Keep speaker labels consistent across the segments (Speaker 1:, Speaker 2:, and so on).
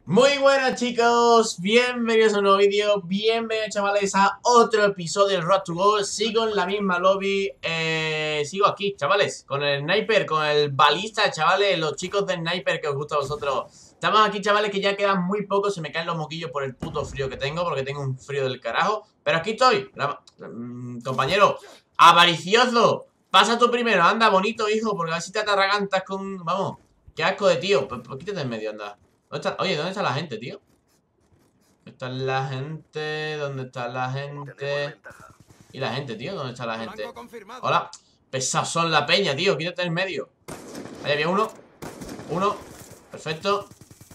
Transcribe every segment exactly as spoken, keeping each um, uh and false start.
Speaker 1: Muy buenas chicos, bienvenidos a un nuevo vídeo, bienvenidos chavales a otro episodio del Road to Gold. Sigo en la misma lobby, eh, sigo aquí chavales, con el sniper, con el balista chavales, los chicos de sniper que os gusta a vosotros. Estamos aquí chavales que ya quedan muy pocos, se me caen los moquillos por el puto frío que tengo, porque tengo un frío del carajo. Pero aquí estoy, la, mm, compañero, avaricioso, pasa tú primero, anda bonito hijo, porque a ver si te atragantas con, vamos, qué asco de tío, pues, pues quítate en medio, anda. ¿Dónde está? Oye, ¿dónde está la gente, tío? ¿Dónde está la gente? ¿Dónde está la gente? ¿Y la gente, tío? ¿Dónde está la gente? Hola. Pesados son la peña, tío. Quítate en medio. Ahí había uno. Uno. Perfecto.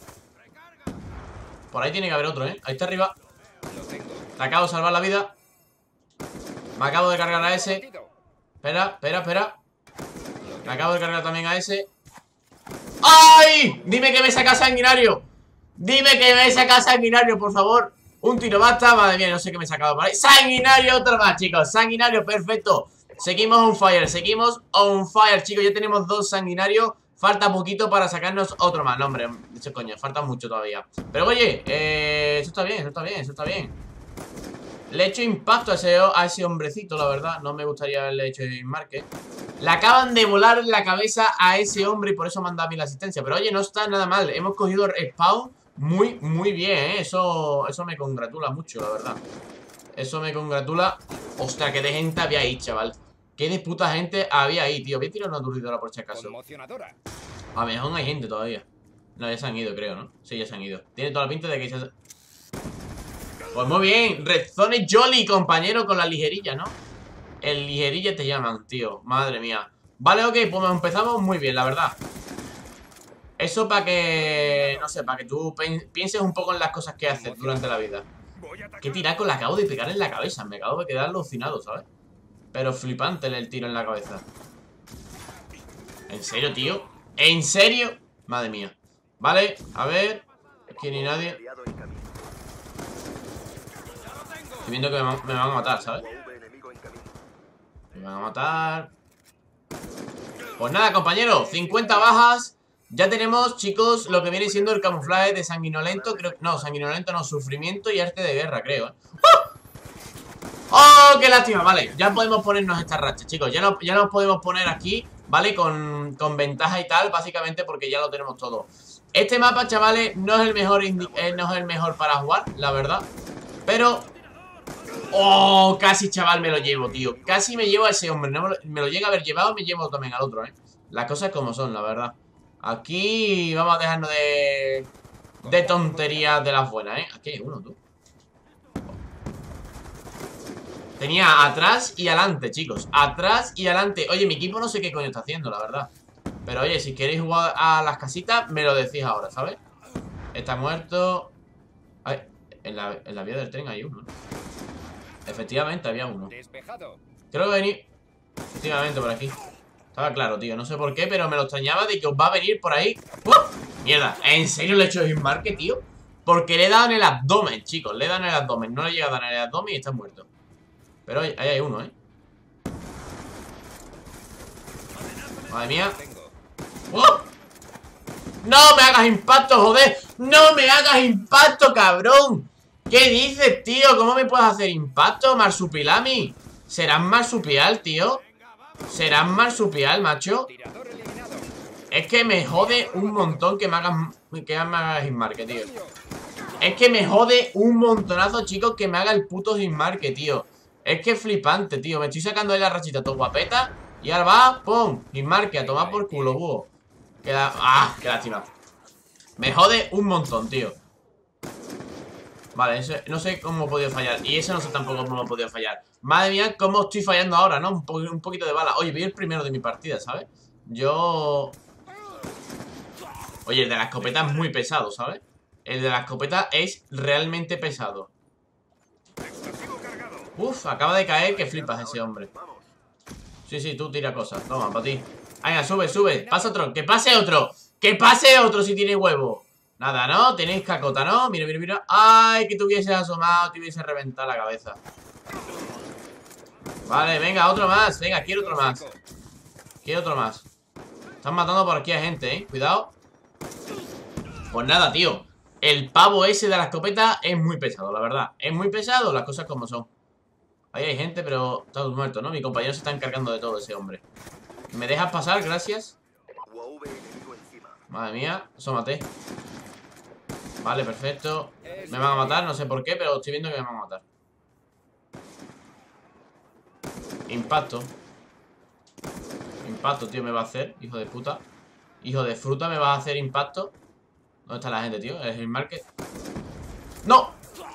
Speaker 1: Por ahí tiene que haber otro, ¿eh? Ahí está arriba. Te acabo de salvar la vida. Me acabo de cargar a ese. Espera, espera, espera. Me acabo de cargar también a ese. ¡Ay! Dime que me saca sanguinario. Dime que me saca sanguinario, por favor. Un tiro basta, madre mía, no sé qué me he sacado por ahí. Sanguinario, otro más, chicos. Sanguinario, perfecto. Seguimos on fire, seguimos on fire, chicos. Ya tenemos dos sanguinarios. Falta poquito para sacarnos otro más. No, hombre, de hecho, coño, falta mucho todavía. Pero oye, eh, eso está bien, eso está bien, eso está bien. Le he hecho impacto a ese, a ese hombrecito, la verdad. No me gustaría haberle hecho marque. Le acaban de volar en la cabeza a ese hombre y por eso me han dado a mí la asistencia. Pero oye, no está nada mal. Hemos cogido spawn muy, muy bien, ¿eh? Eso, eso me congratula mucho, la verdad. Eso me congratula. Ostras, qué de gente había ahí, chaval. Qué de puta gente había ahí, tío. Voy a tirar una aturdidora por si acaso. A lo mejor hay gente todavía. No, ya se han ido, creo, ¿no? Sí, ya se han ido. Tiene toda la pinta de que se... Pues muy bien, Red Zone Jolly, compañero, con la ligerilla, ¿no? El ligerilla te llaman, tío, madre mía. Vale, ok, pues empezamos muy bien, la verdad. Eso para que, no sé, para que tú pienses un poco en las cosas que haces durante la vida. Qué tiraco le acabo de pegar en la cabeza. Me acabo de quedar alucinado, ¿sabes? Pero flipante el tiro en la cabeza. ¿En serio, tío? ¿En serio? Madre mía. Vale, a ver. Aquí ni nadie. Estoy viendo que me, me van a matar, ¿sabes? Me van a matar. Pues nada, compañeros, cincuenta bajas. Ya tenemos, chicos, lo que viene siendo el camuflaje de sanguinolento. Creo, no, sanguinolento no, sufrimiento y arte de guerra, creo, ¿eh? ¡Oh! ¡Oh, qué lástima! Vale, ya podemos ponernos esta racha, chicos. Ya, no, ya nos podemos poner aquí, ¿vale? Con, con ventaja y tal, básicamente porque ya lo tenemos todo. Este mapa, chavales, no es el mejor, eh, no es el mejor para jugar, la verdad. Pero... ¡oh! Casi, chaval, me lo llevo, tío. Casi me llevo a ese hombre. No me, lo, me lo llega a haber llevado, me llevo también al otro, ¿eh? Las cosas como son, la verdad. Aquí vamos a dejarnos de... de tonterías de las buenas, ¿eh? Aquí hay uno, tú. Tenía atrás y adelante, chicos. Atrás y adelante. Oye, mi equipo no sé qué coño está haciendo, la verdad. Pero oye, si queréis jugar a las casitas, me lo decís ahora, ¿sabes? Está muerto. Ay, en la, en la vía del tren hay uno, ¿no? Efectivamente, había uno. Creo que venir. Efectivamente, por aquí. Estaba claro, tío. No sé por qué, pero me lo extrañaba de que os va a venir por ahí. ¡Uh! Mierda. ¿En serio le he hecho marque, tío? Porque le he dado en el abdomen, chicos. Le he dado en el abdomen. No le he llegado a dar en el abdomen y está muerto. Pero ahí hay uno, ¿eh? Madre mía. ¡Uh! ¡No me hagas impacto, joder! ¡No me hagas impacto, cabrón! ¿Qué dices, tío? ¿Cómo me puedes hacer impacto, marsupilami? ¿Serás marsupial, tío? ¿Serás marsupial, macho? Es que me jode un montón que me hagas Que me hagas hitmarque, tío. Es que me jode un montonazo, chicos, que me haga el puto hitmarque, tío. Es que es flipante, tío. Me estoy sacando de la rachita todo guapeta. Y ahora va, pum, hitmarque, a tomar por culo, búho. Queda... ¡ah! ¡Qué lástima! Me jode un montón, tío. Vale, ese, no sé cómo he podido fallar. Y ese no sé tampoco cómo he podido fallar. Madre mía, cómo estoy fallando ahora, ¿no? Un, po un poquito de bala. Oye, vi el primero de mi partida, ¿sabes? Yo... Oye, el de la escopeta es muy pesado, ¿sabes? El de la escopeta es realmente pesado. Uf, acaba de caer, que flipas ese hombre. Sí, sí, tú tira cosas. Toma, para ti. Venga, sube, sube. Pasa otro. ¡Que pase otro! ¡Que pase otro si tiene huevo! Nada, ¿no? Tenéis cacota, ¿no? Mira, mira, mira. ¡Ay, que te hubieses asomado! Te hubiese reventado la cabeza. Vale, venga, otro más. Venga, quiero otro más. Quiero otro más. Están matando por aquí a gente, ¿eh? Cuidado. Pues nada, tío. El pavo ese de la escopeta es muy pesado, la verdad. Es muy pesado, las cosas como son. Ahí hay gente, pero está muerto, ¿no? Mi compañero se está encargando de todo ese hombre. ¿Me dejas pasar? Gracias. Madre mía, asómate. Vale, perfecto. Me van a matar, no sé por qué, pero estoy viendo que me van a matar. Impacto. Impacto, tío, me va a hacer, hijo de puta. Hijo de fruta, me va a hacer impacto. ¿Dónde está la gente, tío? Es el market. ¡No!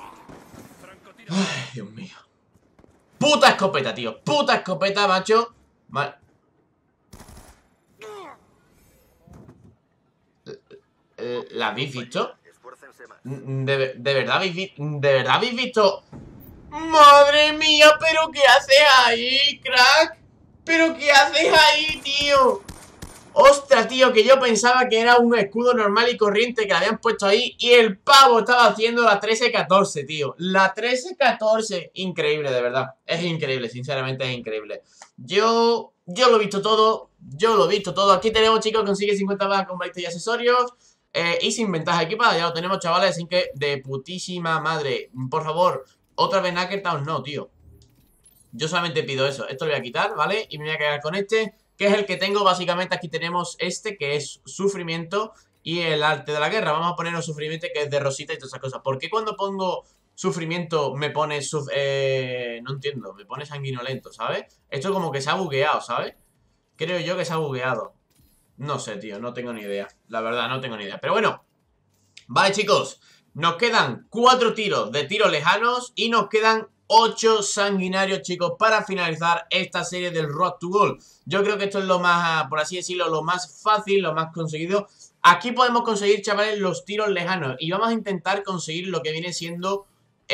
Speaker 1: Ay, Dios mío. ¡Puta escopeta, tío! ¡Puta escopeta, macho! Ma ¿La habéis visto? ¿De, de verdad habéis visto? ¿De verdad habéis visto? ¡Madre mía! ¿Pero qué haces ahí, crack? ¿Pero qué haces ahí, tío? ¡Ostras, tío! Que yo pensaba que era un escudo normal y corriente que le habían puesto ahí. Y el pavo estaba haciendo la trece catorce, tío. La trece catorce. Increíble, de verdad. Es increíble, sinceramente es increíble. Yo... Yo lo he visto todo. Yo lo he visto todo. Aquí tenemos, chicos, consigue cincuenta bajas con balitas y accesorios. Eh, y sin ventaja equipada. Ya lo tenemos, chavales. Así que de putísima madre. Por favor, otra vez Knackertown no, tío. Yo solamente pido eso. Esto lo voy a quitar, ¿vale? Y me voy a quedar con este, que es el que tengo. Básicamente aquí tenemos este, que es sufrimiento y el arte de la guerra. Vamos a ponernos sufrimiento, que es de rosita y todas esas cosas. ¿Por qué cuando pongo sufrimiento me pone suf eh, no entiendo, me pone sanguinolento, ¿sabes? Esto como que se ha bugueado, ¿sabes? Creo yo que se ha bugueado. No sé, tío, no tengo ni idea. La verdad, no tengo ni idea. Pero bueno, vale, chicos, nos quedan cuatro tiros de tiros lejanos y nos quedan ocho sanguinarios, chicos, para finalizar esta serie del Road to Gold. Yo creo que esto es lo más, por así decirlo, lo más fácil, lo más conseguido. Aquí podemos conseguir, chavales, los tiros lejanos. Y vamos a intentar conseguir lo que viene siendo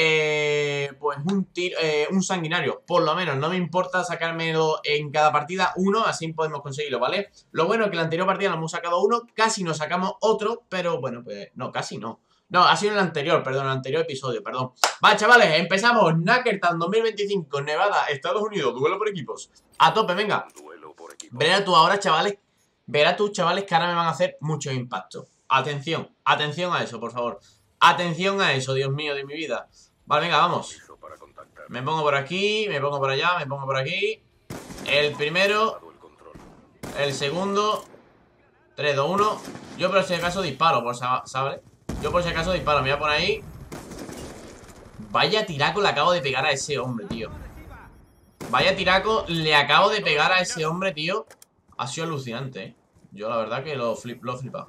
Speaker 1: eh, pues un, tiro, eh, un sanguinario. Por lo menos, no me importa sacármelo en cada partida uno, así podemos conseguirlo, ¿vale? Lo bueno es que en la anterior partida nos hemos sacado uno, casi nos sacamos otro, pero bueno, pues no, casi no. No, ha sido en el anterior, perdón, en el anterior episodio, perdón. Vale, chavales, empezamos. Knackertown dos mil veinticinco, Nevada, Estados Unidos, duelo por equipos. A tope, venga. Verá tú ahora, chavales. Verá tú, chavales, que ahora me van a hacer mucho impacto. Atención, atención a eso, por favor. Atención a eso, Dios mío, de mi vida. Vale, venga, vamos. Me pongo por aquí, me pongo por allá, me pongo por aquí. El primero. El segundo. tres, dos, uno. Yo por si acaso disparo, por ¿sabes? Yo por si acaso disparo, me voy a poner ahí. Vaya tiraco le acabo de pegar a ese hombre, tío. Vaya tiraco le acabo de pegar a ese hombre, tío. Ha sido alucinante, ¿eh? Yo la verdad que lo, flip, lo he flipado.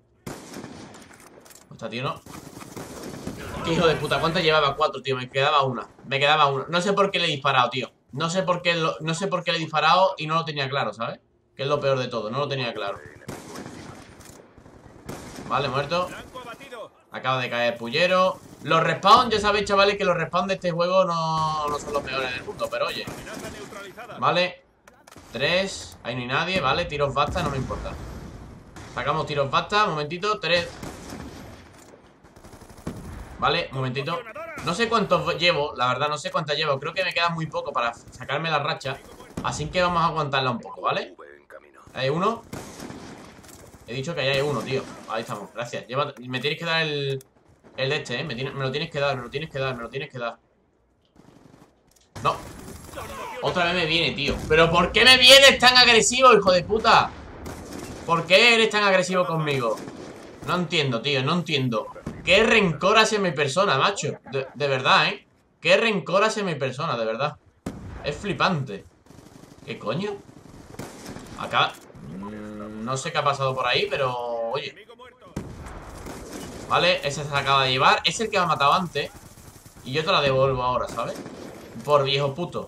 Speaker 1: Está, tío, no. Qué hijo de puta, ¿cuántas llevaba? Cuatro, tío, me quedaba una. Me quedaba una. No sé por qué le he disparado, tío. No sé por qué lo, no sé por qué le he disparado y no lo tenía claro, ¿sabes? Que es lo peor de todo, no lo tenía claro. Vale, muerto. Acaba de caer Pullero. Los respawn, ya sabéis, chavales, que los respawn de este juego no, no son los peores del mundo, pero oye. Vale. Tres. Ahí no hay nadie, vale. Tiros basta, no me importa. Sacamos tiros basta, momentito. Tres. Vale, momentito. No sé cuántos llevo, la verdad, no sé cuántas llevo. Creo que me queda muy poco para sacarme la racha. Así que vamos a aguantarla un poco, ¿vale? Hay uno. He dicho que ahí hay uno, tío. Ahí estamos, gracias. Lleva, me tienes que dar el... El de este, ¿eh? Me, tiene, me lo tienes que dar, me lo tienes que dar, me lo tienes que dar. No. Otra vez me viene, tío. ¿Pero por qué me vienes tan agresivo, hijo de puta? ¿Por qué eres tan agresivo conmigo? No entiendo, tío, no entiendo. ¿Qué rencor hacia mi persona, macho? De, de verdad, ¿eh? ¿Qué rencor hacia mi persona, de verdad? Es flipante. ¿Qué coño? Acá... No sé qué ha pasado por ahí, pero... Oye. Vale, ese se acaba de llevar. Es el que me ha matado antes. Y yo te la devuelvo ahora, ¿sabes? Por viejo puto.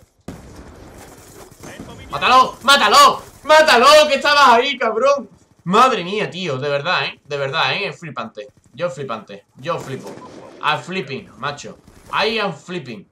Speaker 1: ¡Mátalo! ¡Mátalo! ¡Mátalo! ¡Que estabas ahí, cabrón! Madre mía, tío. De verdad, ¿eh? De verdad, ¿eh? Es flipante. Yo flipante. Yo flipo. I'm flipping, macho. I am flipping.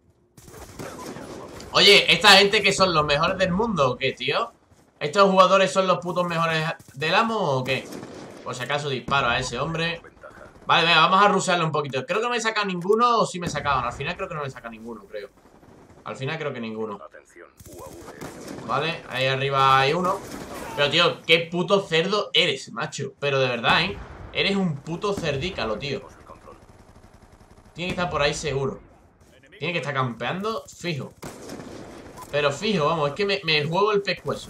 Speaker 1: Oye, ¿esta gente que son los mejores del mundo o qué, tío? ¿Estos jugadores son los putos mejores del amo o qué? Por si acaso disparo a ese hombre. Vale, venga, vamos a rusarle un poquito. Creo que no me he sacado ninguno o sí me he sacado. Al final creo que no me he sacado ninguno, creo. Al final creo que ninguno. Vale, ahí arriba hay uno. Pero, tío, qué puto cerdo eres, macho. Pero de verdad, ¿eh? Eres un puto cerdícalo, tío. Tiene que estar por ahí seguro. Tiene que estar campeando fijo. Pero fijo, vamos, es que me, me juego el pescuezo.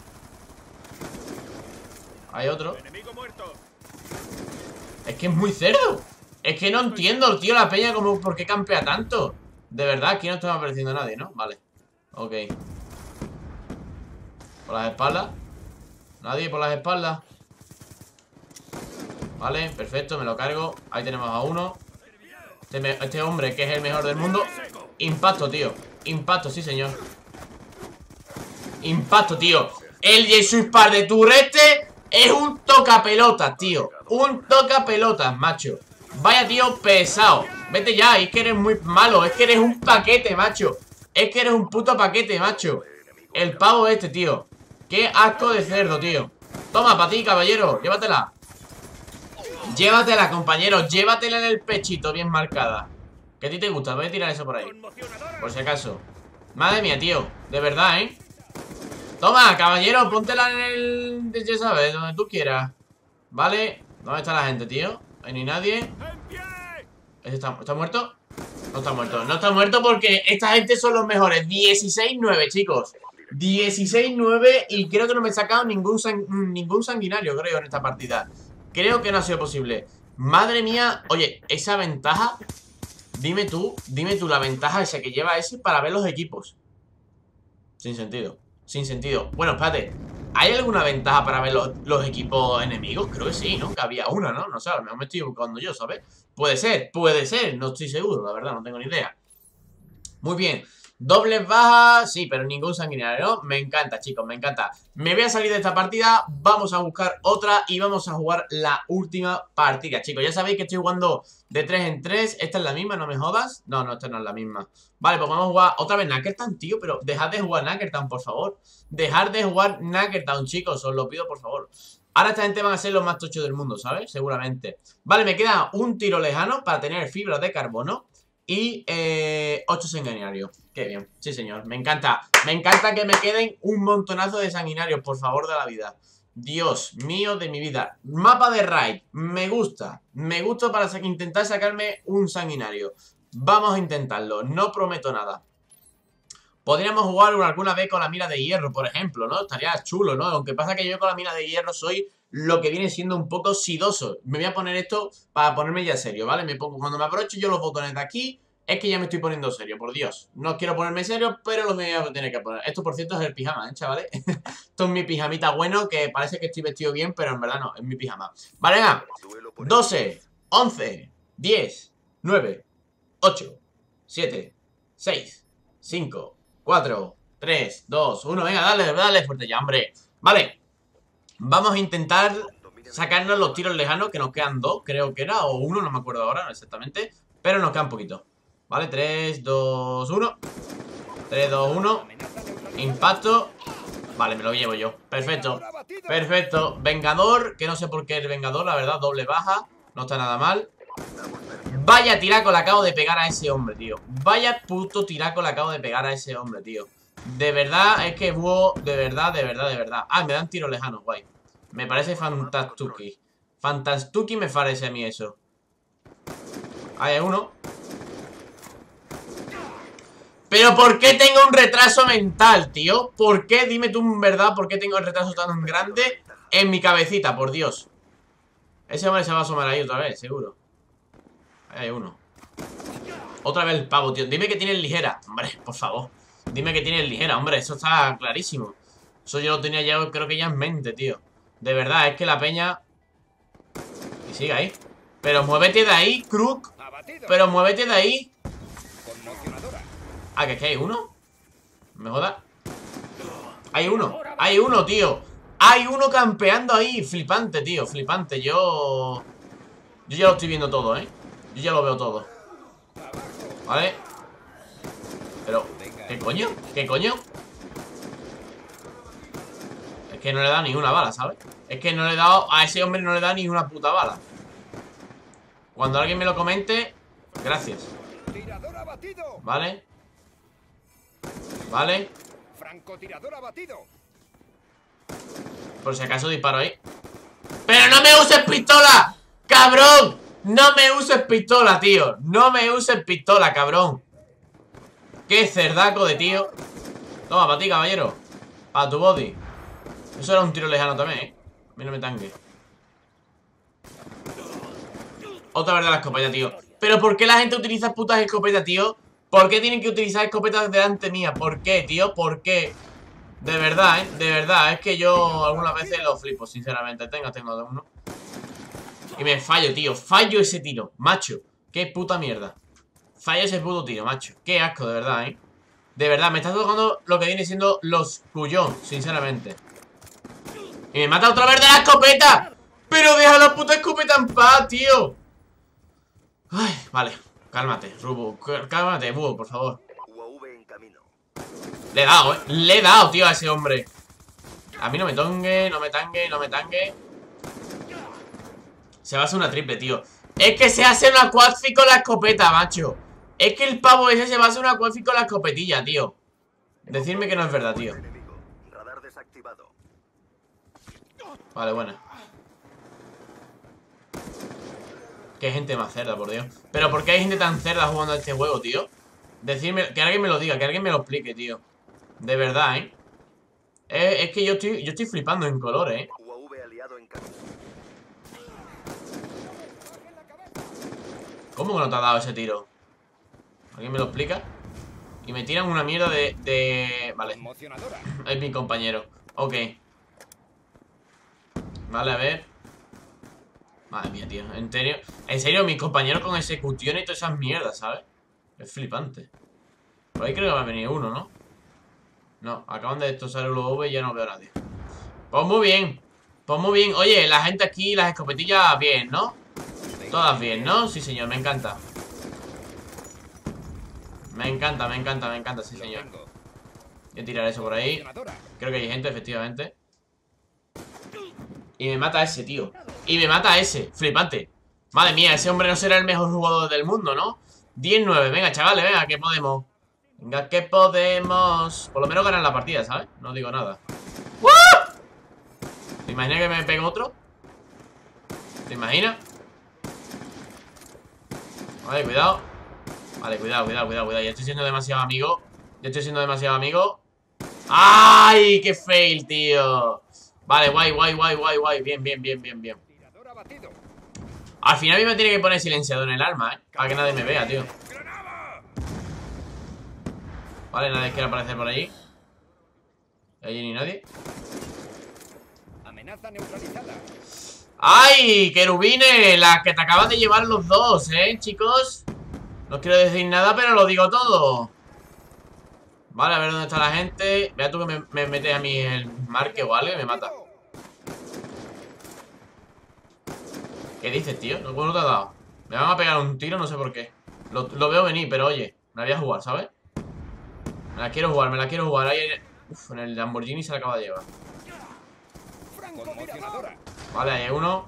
Speaker 1: Hay otro. Es que es muy cerdo. Es que no entiendo, tío, la peña como por qué campea tanto. De verdad, aquí no está apareciendo nadie, ¿no? Vale. Ok. Por las espaldas. Nadie por las espaldas. Vale, perfecto, me lo cargo. Ahí tenemos a uno. Este, me, este hombre que es el mejor del mundo. Impacto, tío. Impacto, sí, señor. Impacto, tío. El Jesus Par de Turrete es un tocapelotas, tío. Un tocapelotas, macho. Vaya, tío, pesado. Vete ya, es que eres muy malo. Es que eres un paquete, macho. Es que eres un puto paquete, macho. El pavo este, tío. Qué asco de cerdo, tío. Toma, para ti, caballero, llévatela. Llévatela, compañero. Llévatela en el pechito, bien marcada. Que a ti te gusta, voy a tirar eso por ahí. Por si acaso. Madre mía, tío, de verdad, ¿eh? Toma, caballero, póntela en el... ya sabes, donde tú quieras. Vale, ¿dónde está la gente, tío? No hay ni nadie. ¿Ese está, ¿está muerto? No está muerto, no está muerto porque esta gente son los mejores. Dieciséis nueve, chicos. Dieciséis nueve y creo que no me he sacado ningún, sang ningún sanguinario, creo, en esta partida. Creo que no ha sido posible. Madre mía, oye, esa ventaja. Dime tú, dime tú la ventaja esa que lleva ese para ver los equipos. Sin sentido, sin sentido. Bueno, espérate, ¿hay alguna ventaja para ver los, los equipos enemigos? Creo que sí, ¿no? Que había una, ¿no? No sé, a lo mejor me estoy buscando yo, ¿sabes? Puede ser, puede ser, no estoy seguro, la verdad, no tengo ni idea. Muy bien. Dobles bajas, sí, pero ningún sanguinario, ¿no? Me encanta, chicos, me encanta. Me voy a salir de esta partida, vamos a buscar otra y vamos a jugar la última partida, chicos. Ya sabéis que estoy jugando de tres en tres. Esta es la misma, no me jodas. No, no, esta no es la misma. Vale, pues vamos a jugar otra vez Knackertown, tío. Pero dejad de jugar Knackertown, por favor. Dejad de jugar Knackertown, chicos, os lo pido, por favor. Ahora esta gente van a ser los más tochos del mundo, ¿sabes? Seguramente. Vale, me queda un tiro lejano para tener fibra de carbono. Y eh, ocho sanguinarios. Qué bien, sí señor, me encanta. Me encanta que me queden un montonazo de sanguinarios, por favor, de la vida. Dios mío de mi vida. Mapa de raid, me gusta. Me gusta para sa intentar sacarme un sanguinario. Vamos a intentarlo, no prometo nada. Podríamos jugar alguna vez con la mina de hierro, por ejemplo, ¿no? Estaría chulo, ¿no? Aunque pasa que yo con la mina de hierro soy lo que viene siendo un poco sidoso. Me voy a poner esto para ponerme ya serio, ¿vale? Me pongo, cuando me aprovecho yo los botones de aquí, es que ya me estoy poniendo serio, por Dios. No quiero ponerme serio, pero lo me voy a tener que poner. Esto, por cierto, es el pijama, ¿eh, chavales? Esto es mi pijamita bueno, que parece que estoy vestido bien, pero en verdad no, es mi pijama. Vale, venga. doce, once, diez, nueve, ocho, siete, seis, cinco, cuatro, tres, dos, uno. Venga, dale, dale fuerte ya, hombre. Vale. Vamos a intentar sacarnos los tiros lejanos, que nos quedan dos, creo que era, o uno, no me acuerdo ahora exactamente. Pero nos quedan poquito. Vale, tres, dos, uno. tres, dos, uno. Impacto. Vale, me lo llevo yo. Perfecto. Perfecto. Vengador, que no sé por qué el Vengador, la verdad, doble baja. No está nada mal. Vaya tiraco le acabo de pegar a ese hombre, tío. Vaya puto tiraco le acabo de pegar a ese hombre, tío. De verdad, es que hubo... De verdad, de verdad, de verdad. Ah, me dan tiros lejanos, guay. Me parece fantastuki. Fantastuki me parece a mí eso. Ahí hay uno. Pero ¿por qué tengo un retraso mental, tío? ¿Por qué? Dime tú en verdad por qué tengo el retraso tan grande en mi cabecita, por Dios. Ese hombre se va a asomar ahí otra vez, seguro. Ahí hay uno. Otra vez el pavo, tío. Dime que tiene ligera. Hombre, por favor. Dime que tiene ligera, hombre. Eso está clarísimo. Eso yo lo tenía ya, creo que ya en mente, tío. De verdad, es que la peña... Y sigue ahí. Pero muévete de ahí, Crook. Pero muévete de ahí. Ah, que es que hay uno. ¿Me joda? Hay uno. Hay uno, tío. Hay uno campeando ahí. Flipante, tío. Flipante. Yo... Yo ya lo estoy viendo todo, ¿eh? Yo ya lo veo todo. ¿Vale? Pero... ¿Qué coño? ¿Qué coño? Es que no le he dado ni una bala, ¿sabes? Es que no le he dado... A ese hombre no le he dado ni una puta bala. Cuando alguien me lo comente... Gracias. Vale. Vale. Por si acaso disparo ahí. ¡Pero no me uses pistola! ¡Cabrón! No me uses pistola, tío. No me uses pistola, cabrón. Qué cerdaco de tío. Toma, para ti, caballero. Para tu body. Eso era un tiro lejano también, ¿eh? A mí no me tanque. Otra vez de la escopeta, tío. ¿Pero por qué la gente utiliza putas escopetas, tío? ¿Por qué tienen que utilizar escopetas delante mía? ¿Por qué, tío? ¿Por qué? De verdad, ¿eh? De verdad. Es que yo algunas veces lo flipo, sinceramente. Tenga, tengo de uno. Y me fallo, tío. Fallo ese tiro, macho. Qué puta mierda. Fallo ese puto tiro, macho. Qué asco, de verdad, ¿eh? De verdad, me está tocando lo que viene siendo los cuyón, sinceramente. Y me mata otra vez de la escopeta. Pero deja la puta escopeta en paz, tío. Ay, vale. Cálmate, Rubo. Cálmate, Búho, por favor. Le he dado, eh. Le he dado, tío, a ese hombre. A mí no me tongue, no me tangue, no me tangue. Se va a hacer una triple, tío. Es que se hace una quadfi con la escopeta, macho. Es que el pavo ese se va a hacer una quadfi con la escopetilla, tío. Decidme que no es verdad, tío. Vale, buena. Qué gente más cerda, por Dios. Pero ¿por qué hay gente tan cerda jugando a este juego, tío? Decidme, que alguien me lo diga, que alguien me lo explique, tío. De verdad, ¿eh? Es, es que yo estoy, yo estoy flipando en colores, ¿eh? ¿Cómo que no te ha dado ese tiro? ¿Alguien me lo explica? Y me tiran una mierda de... de... Vale. Es mi compañero. Ok. Vale, a ver. Madre mía, tío. En serio, en serio, mis compañeros con ejecución y todas esas mierdas, ¿sabes? Es flipante. Por ahí creo que va a venir uno, ¿no? No, acaban de destrozar el U V y ya no veo a nadie. Pues muy bien. Pues muy bien. Oye, la gente aquí, las escopetillas, bien, ¿no? Todas bien, ¿no? Sí, señor, me encanta. Me encanta, me encanta, me encanta, sí, señor. Voy a tirar eso por ahí. Creo que hay gente, efectivamente. Y me mata ese, tío. Y me mata ese, flipante. Madre mía, ese hombre no será el mejor jugador del mundo, ¿no? diez nueve, venga, chavales, venga, que podemos. Venga, que podemos. Por lo menos ganar la partida, ¿sabes? No digo nada. ¡Uh! ¿Te imaginas que me pega otro? ¿Te imaginas? Vale, cuidado. Vale, cuidado, cuidado, cuidado, cuidado. Ya estoy siendo demasiado amigo. Ya estoy siendo demasiado amigo. ¡Ay! ¡Qué fail, tío! Vale, guay, guay, guay, guay, guay. Bien, bien, bien, bien, bien. Al final a mí me tiene que poner silenciador en el arma, ¿eh? Para que nadie me vea, tío. Vale, nadie quiere aparecer por allí. Allí ni nadie.
Speaker 2: Amenaza neutralizada.
Speaker 1: ¡Ay! ¡Querubines! Las que te acaban de llevar los dos, ¿eh, chicos? No quiero decir nada, pero lo digo todo. Vale, a ver dónde está la gente. Vea tú que me, me metes a mí el marque o algo y me mata. ¿Qué dices, tío? No, no te ha dado. Me van a pegar un tiro, no sé por qué. Lo, lo veo venir, pero oye, me la voy a jugar, ¿sabes? Me la quiero jugar, me la quiero jugar. Ahí en el, uf, en el Lamborghini se la acaba de llevar. Vale, ahí hay uno.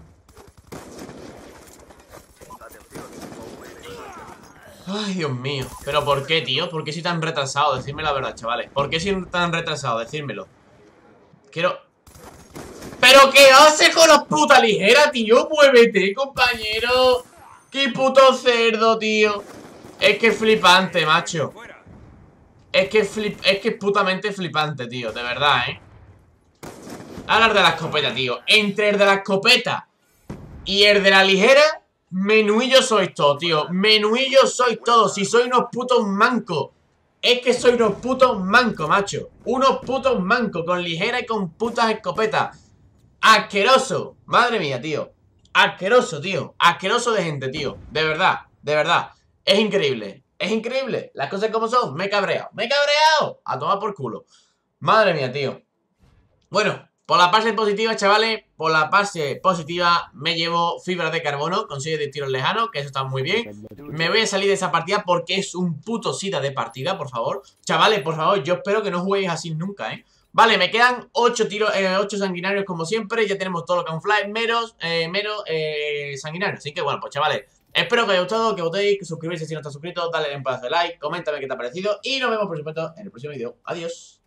Speaker 1: Ay, Dios mío. ¿Pero por qué, tío? ¿Por qué soy tan retrasado? Decidme la verdad, chavales. ¿Por qué soy tan retrasado? Decírmelo. Quiero... ¿Pero qué hace con la puta ligera, tío? Muévete, compañero. Qué puto cerdo, tío. Es que es flipante, macho. Es que flip... es que es putamente flipante, tío. De verdad, ¿eh? Hablar de la escopeta, tío. Entre el de la escopeta y el de la ligera, menuillos sois todos, tío. Menuillos sois todos. Si sois unos putos mancos. Es que sois unos putos mancos, macho. Unos putos mancos con ligera y con putas escopetas. Asqueroso. Madre mía, tío. Asqueroso, tío. Asqueroso de gente, tío. De verdad, de verdad. Es increíble. Es increíble. Las cosas como son. Me he cabreado. Me he cabreado. A tomar por culo. Madre mía, tío. Bueno, por la parte positiva, chavales, por la parte positiva me llevo fibra de carbono, consigue de tiros lejanos, que eso está muy bien. Me voy a salir de esa partida porque es un puto sida de partida, por favor. Chavales, por favor, yo espero que no juguéis así nunca, ¿eh? Vale, me quedan ocho tiros, eh, ocho sanguinarios como siempre. Ya tenemos todo lo camuflaje, meros, eh, mero eh, sanguinario. Así que bueno, pues chavales, espero que os haya gustado, que votéis, que suscribáis si no estás suscrito, dale un pedazo de like, coméntame qué te ha parecido y nos vemos por supuesto en el próximo vídeo. Adiós.